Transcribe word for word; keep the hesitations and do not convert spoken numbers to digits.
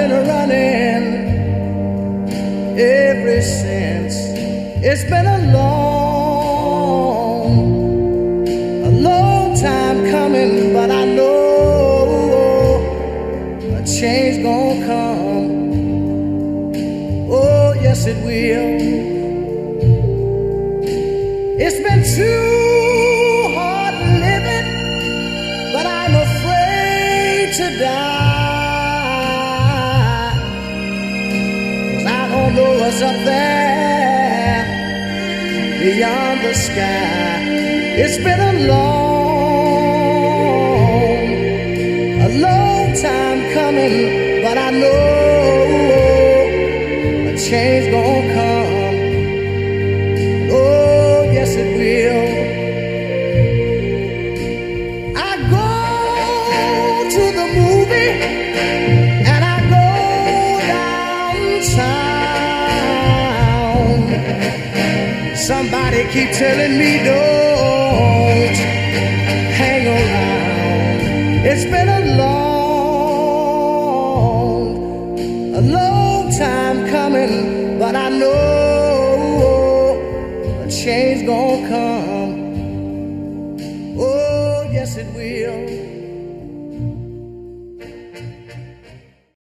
been running ever since. It's been a long, a long time coming, but I know a change gonna come. Oh, yes it will. It's been too hard living, but I'm afraid to die. 'Cause I don't know what's up there beyond the sky. It's been a long, a long time coming, but I know a change gonna come. Oh, yes it will. I go to the movie and I go downtown. Somebody keep telling me don't hang around. It's been a long, a long time coming, but I know a change gonna come.